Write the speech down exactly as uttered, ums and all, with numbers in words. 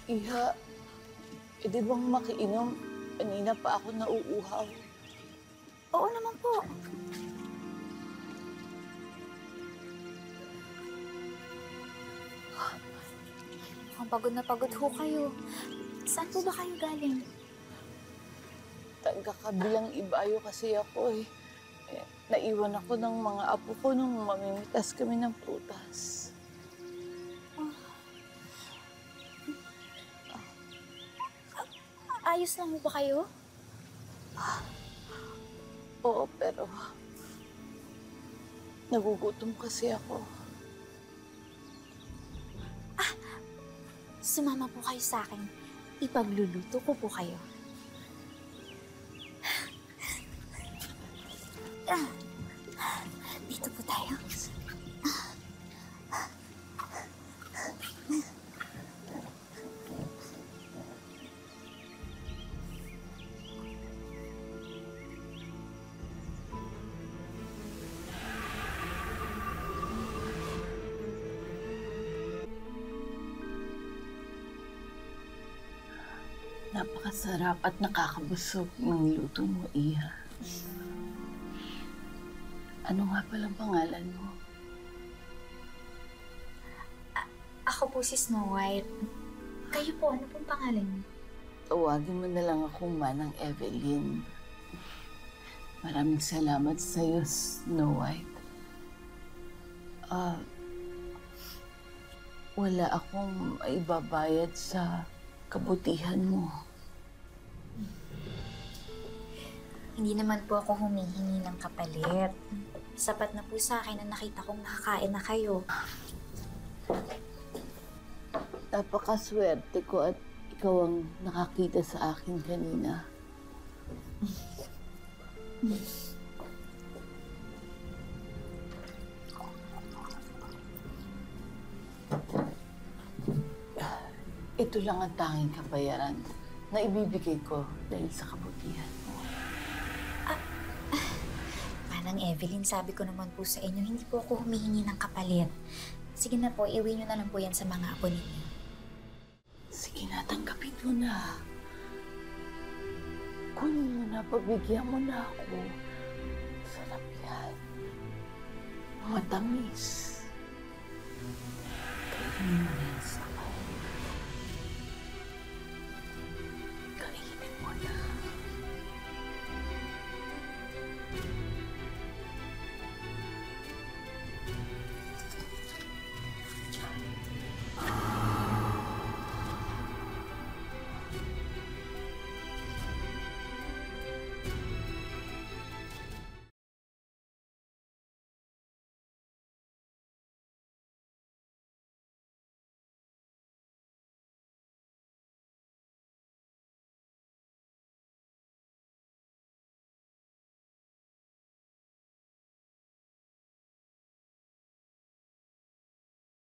Iha, pwede bang makiinom? Kanina pa ako nauuhaw. Oo naman po. Mukhang pagod na pagod ho kayo. Saan po ba kayo galing? Taga-kabilang ibayo kasi ako eh. eh. Naiwan ako ng mga apo ko nung mamimitas kami ng prutas. Oh. Ayos lang mo ba kayo? Ah, oo, pero nagugutom kasi ako. Ah, sumama po kayo sa akin. Ipagluluto ko po kayo. Ah, dito po tayo. Napakasarap at nakakabusog ng luto mo, Iha. Ano nga palang pangalan mo? A- ako po si Snow White. Kayo po, ano pong pangalan niyo? Tawagin mo na lang akong Manang Evelyn. Maraming salamat sa'yo, Snow White. Ah, uh, wala akong maibabayad sa kabutihan mo. Hindi naman po ako humihingi ng kapalit. Sapat na po sa akin na nakita kong nakakain na kayo. Napakaswerte ko at ikaw ang nakakita sa akin kanina. Ito lang ang tanging kabayaran na ibibigay ko dahil sa kabutihan mo. Ah, ah, Manang Evelyn, sabi ko naman po sa inyo, hindi po ako humihingi ng kapalit. Sige na po, iwi nyo na lang po yan sa mga apo ninyo. Sige na, tanggapin mo na. Kunin mo na, pabigyan mo na ako. Sarap yan. Matamis.